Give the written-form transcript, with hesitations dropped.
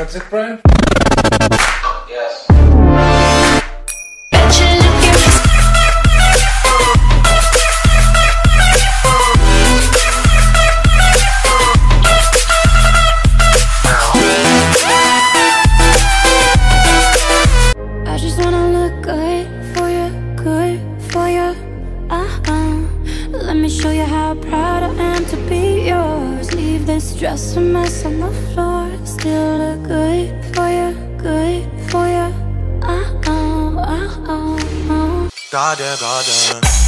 That's it, Brian? Yes. I just wanna look good for you, good for you. Let me show you how proud I am to be yours. Leave this dress a mess on the floor. Still look good for you, good for you. Goddamn, goddamn.